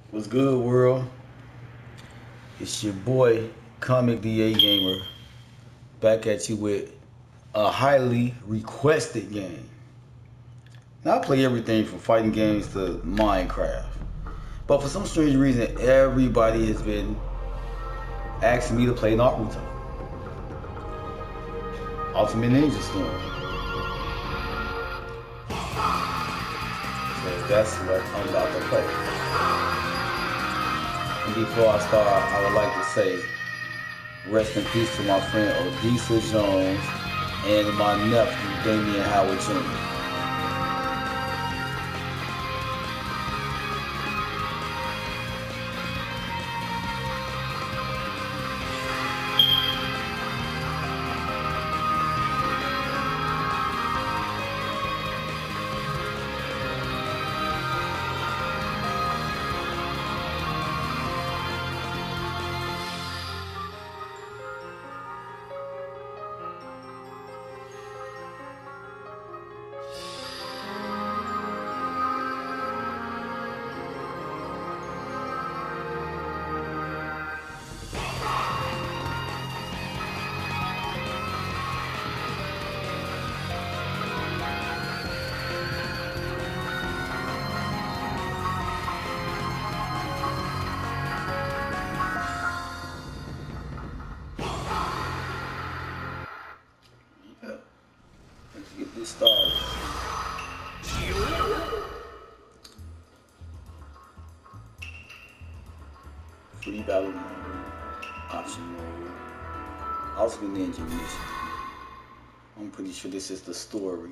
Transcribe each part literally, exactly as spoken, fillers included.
What's good, world? It's your boy, Comic D A Gamer, back at you with a highly requested game. Now, I play everything from fighting games to Minecraft. But for some strange reason, everybody has been asking me to play Naruto. Ultimate Ninja Storm. So that's what I'm about to play. And before I start, I would like to say rest in peace to my friend ODESSA Jones and my nephew Damian Howard Junior Get this started. Free battle mode, option mode, ultimate ninja mission. I'm pretty sure this is the story.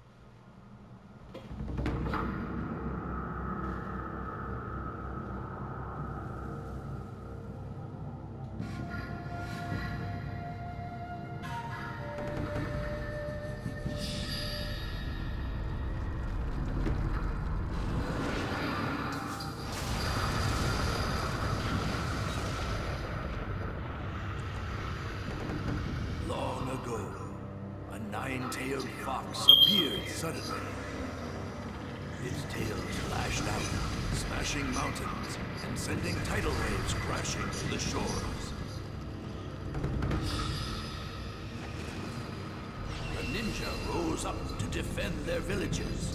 Nine-tailed fox appeared suddenly. Its tail lashed out, smashing mountains and sending tidal waves crashing to the shores. The ninja rose up to defend their villages.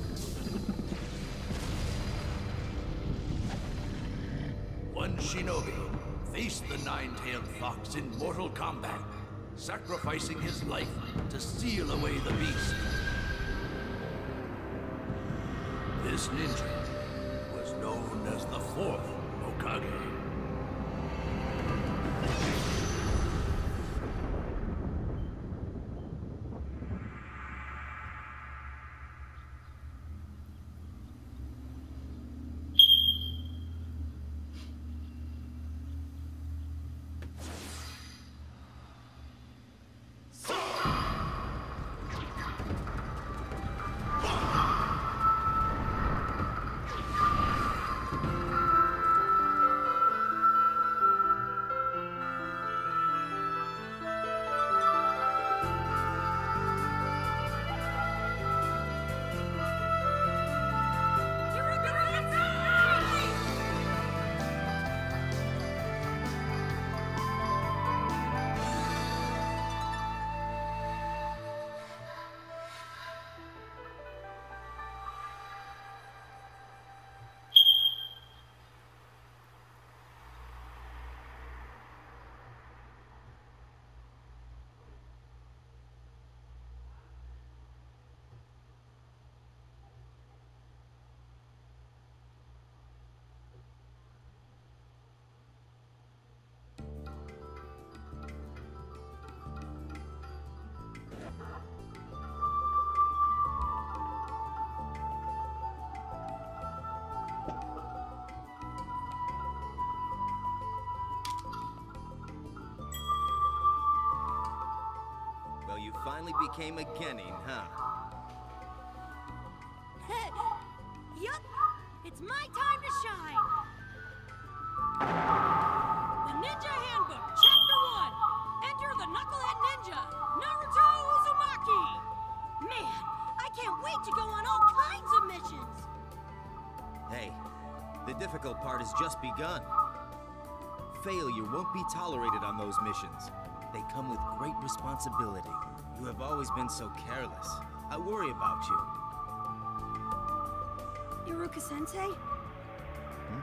One shinobi faced the nine-tailed fox in mortal combat, sacrificing his life to seal away the beast. This ninja was known as the fourth Hokage. You finally became a Genin, huh? Yup, it's my time to shine. The Ninja Handbook, Chapter one. Enter the Knucklehead Ninja, Naruto Uzumaki. Man, I can't wait to go on all kinds of missions. Hey, The difficult part has just begun. Failure won't be tolerated on those missions. They come with great responsibility. You have always been so careless. I worry about you. Iruka-sensei? Hmm?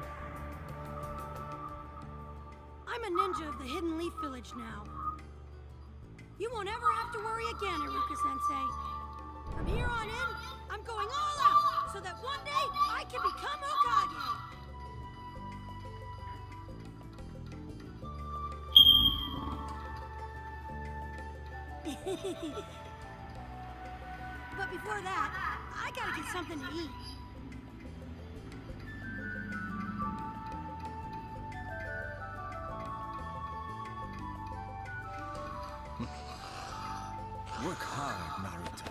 I'm a ninja of the Hidden Leaf Village now. You won't ever have to worry again, Iruka-sensei. From here on in, I'm going all out so that one day I can become Hokage. But before that, I gotta get something to eat. Work hard, Naruto.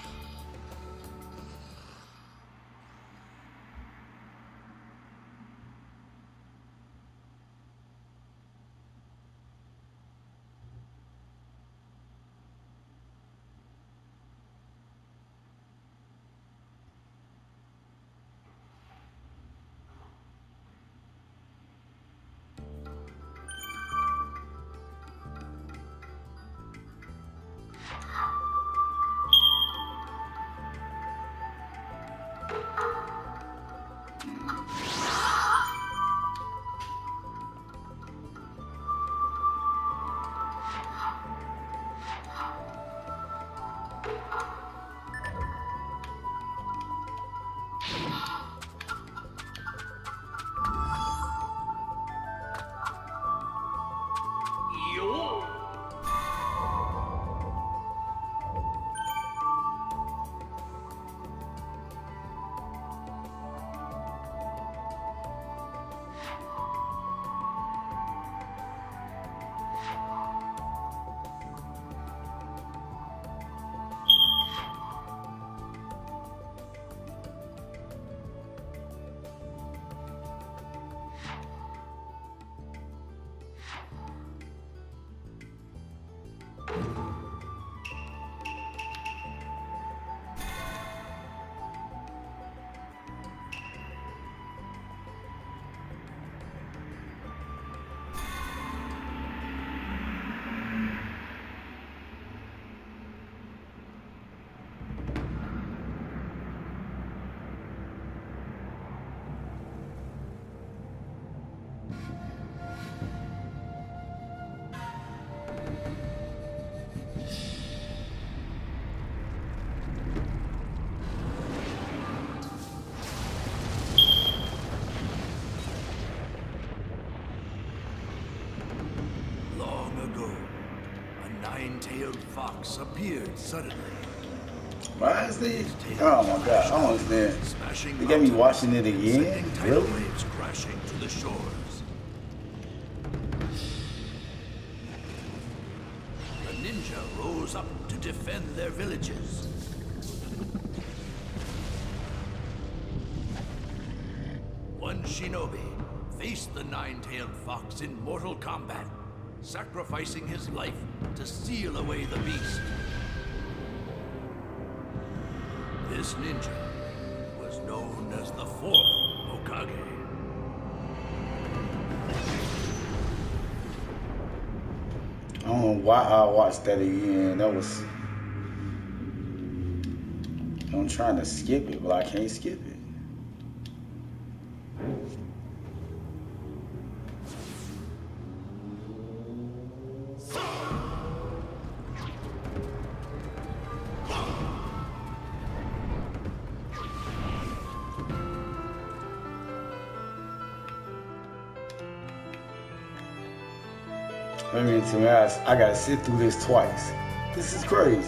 Nine-tailed fox appeared suddenly. Why is they? Oh my god, I don't understand. They got me watching it again? Really? Waves crashing to the shores. The ninja rose up to defend their villages. One shinobi faced the nine-tailed fox in mortal combat, sacrificing his life to seal away the beast. This ninja was known as the fourth Hokage. I don't know why I watched that again. That was... I'm trying to skip it, but I can't skip it. I mean, to me, I, I gotta sit through this twice. This is crazy.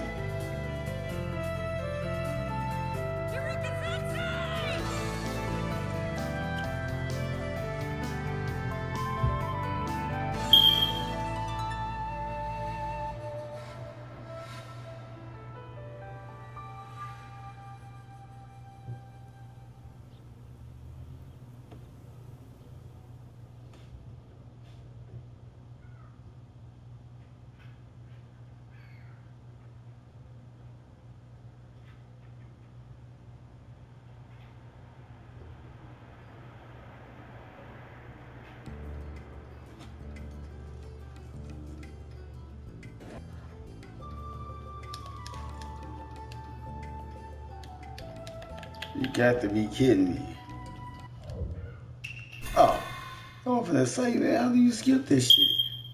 You got to be kidding me. Oh, I'm finna say, man, how do you skip this shit?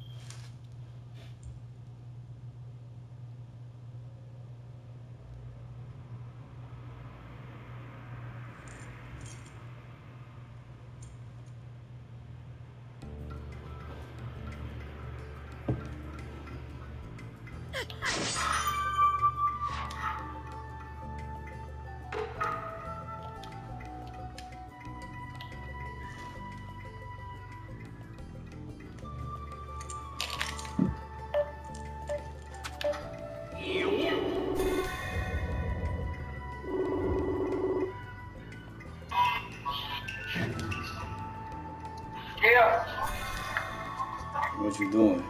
Yeah. What you doing?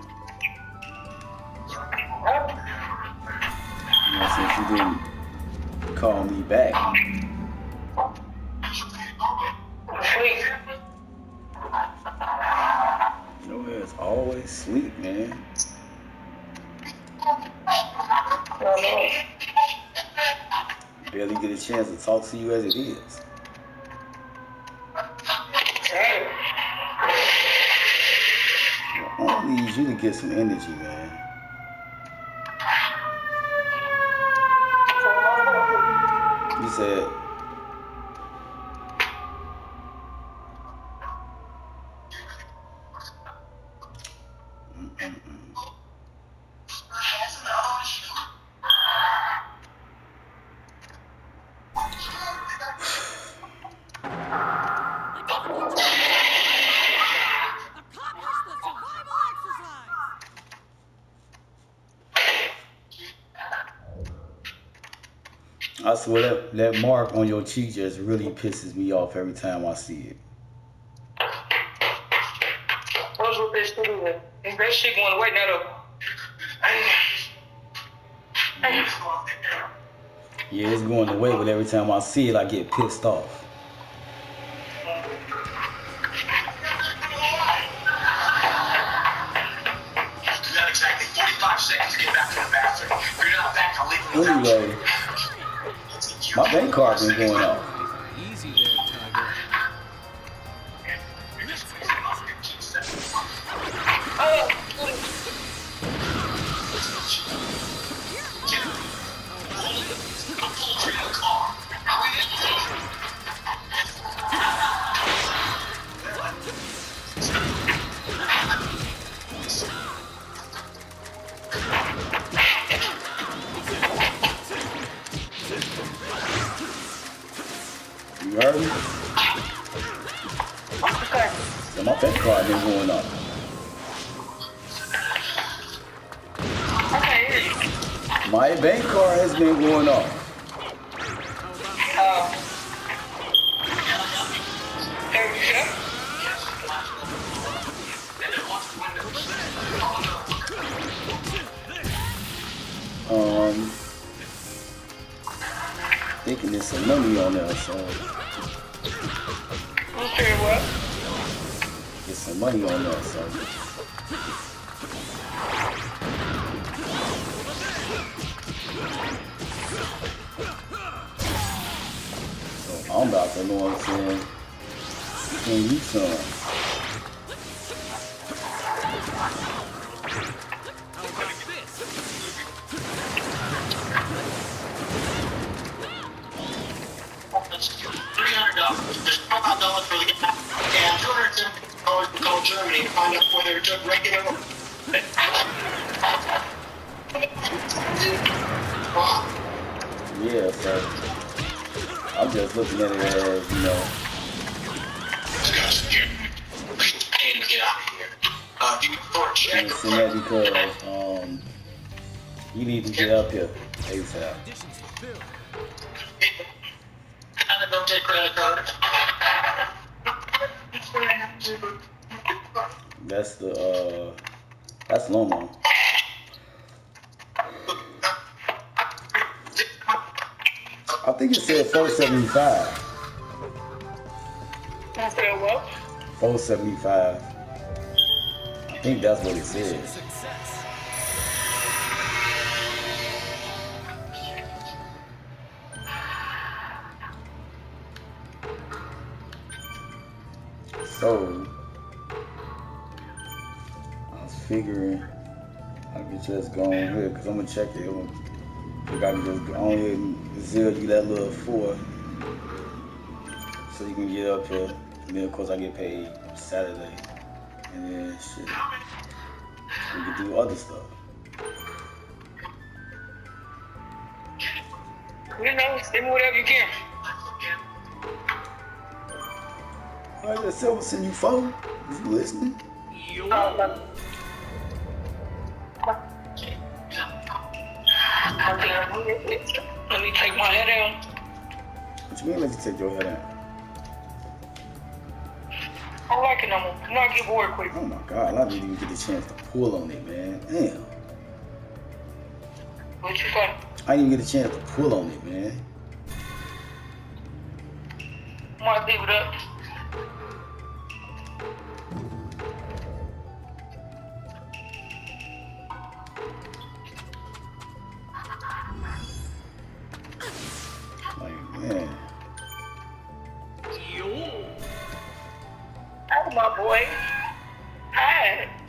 Huh? You know, since you didn't call me back. Sleep. Your ass always sleep, man. No, no. Barely get a chance to talk to you as it is. Hey. I need you to get some energy, man. You said, mm-mm-mm. Accomplish the survival exercise! I swear that, that mark on your cheek just really pisses me off every time I see it. What's with this to do with? Is that shit going away now though? Yeah, it's going away, but every time I see it, I get pissed off. You got exactly forty-five seconds to get back to the bathroom. If you're not back, I'll leave you alone. Anyway, my bank card been going off. Easy there, Tiger. You heard me? Okay. So my bank card been going up. Okay, here you My bank card has been going up. Uh, there you Um, thinking there's some money on there, so okay, what? get some money on there, so. So I'm about to know what I'm saying. Can you some? three hundred dollars. There's twenty-five dollars for the gas and two hundred seventy dollars to call Germany to find out whether it took regular. Yeah, so I'm just looking at it as, you know, Paying to get out of here. Uh, do you report check? I'm saying that because um, you need to get up here ASAP. I don't take credit cards. That's the uh, that's Lomo. I think it said four seventy-five. I said what? four seventy-five. I think that's what it said. Success. So I was figuring I could just go on here because I'm gonna check it. I'm gonna, if I can just go on here and zero you that little four so you can get up here. And then of course I get paid Saturday. And then shit. We can do other stuff. You know, send me whatever you can. I just said, send you phone. Is you listening? Uh, but- Let me take my head down. What you mean let you take your head out? I don't like it no more. Can I get bored quick? Oh my God, I didn't even get the chance to pull on it, man. Damn. What you say? I didn't even get a chance to pull on it, man. I might leave it up. Like, man. Oh, my boy. Hi.